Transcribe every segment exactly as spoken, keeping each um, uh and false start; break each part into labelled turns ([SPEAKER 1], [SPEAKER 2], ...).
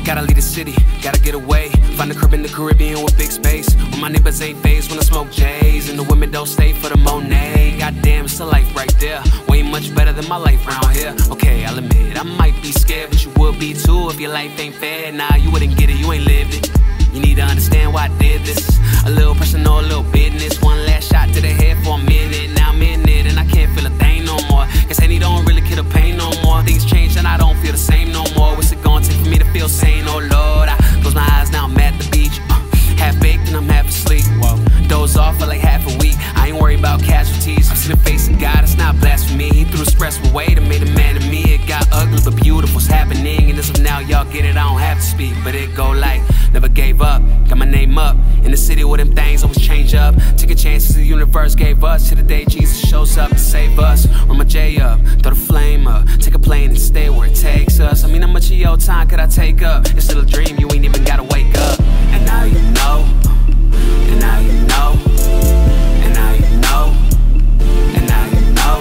[SPEAKER 1] Gotta leave the city, gotta get away. Find a crib in the Caribbean with big space, where my neighbors ain't phased when I smoke J's, and the women don't stay for the Monet. Goddamn, it's a life right there, way much better than my life around here. Okay, I'll admit, I might be scared, but you would be too if your life ain't fair. Nah, you wouldn't get it, you ain't lived it. You need to understand why I did this. A little personal, a little business. One last shot to the head for a minute. Now I'm in it and I can't feel a thing no more. Guess Henny don't really kill the pain no more. Things change and I don't feel the same no more. What's it gonna take for me to feel sane? Oh Lord, I close my eyes, now I'm at the beach, uh, half baked and I'm half asleep. Whoa. Doze off for like half a week. I ain't worried about casualties. I see the face of God, it's not blasphemy. He threw the expressway weight and made a man of me. It got ugly but beautiful's happening. And as of now, y'all get it, I don't have to speak. But it go like, never gave up, got my name up in the city where them things always change up. Taking chances the universe gave us, to the day Jesus shows up to save us. Run my J up, throw the flame up, take a plane and stay where it takes us. I mean, how much of your time could I take up? It's still a dream, you ain't even gotta wake up. And now you know, and now you know, and now you know, and now you know,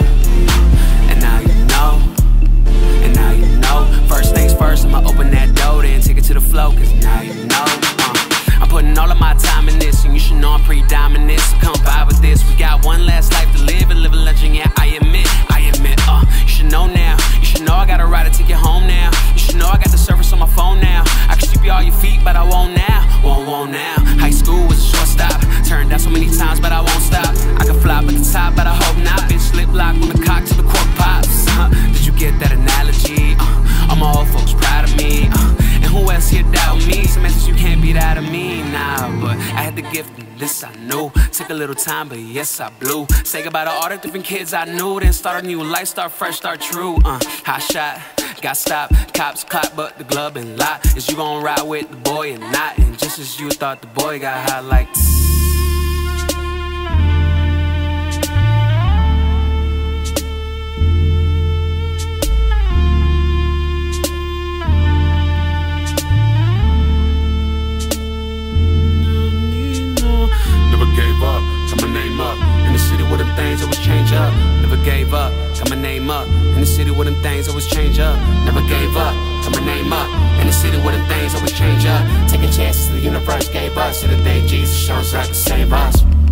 [SPEAKER 1] and now you know, and now you know. First things first, I'ma open that door, then take it to the flow, cause now you know. uh, I'm putting all of my time in this, and you should know I'm predominant, so come vibe with this. We got one last life to live and live a legend, yeah, I admit, I admit, uh You should know now, you should know I got a ride to take you home now. You should know I got the service on my phone now. I can sweep you all your feet, but I won't now, won't, won't now. High school was a short stop, turned down so many times, but I won't stop. I can fly up at the top, but I hope not. Bitch, lip lock on the cock till the cork pops. uh, Did you get that analogy? Uh, all my old folks proud of me, uh, and who else here doubt me? Some answers you can't beat out of me, nah. But I had the gift, and this I knew. Took a little time, but yes, I blew. Say goodbye to all the different kids I knew. Then start a new life, start fresh, start true. uh, Hot shot, got stopped, cops clap, but the glove been locked. Is you gon' ride with the boy or not? And just as you thought the boy got hot like gave up, got my name up in the city where them things always change up. Never gave up, got my name up in the city where them things always change up. Taking chances the universe gave us, to the day Jesus shows up to save us.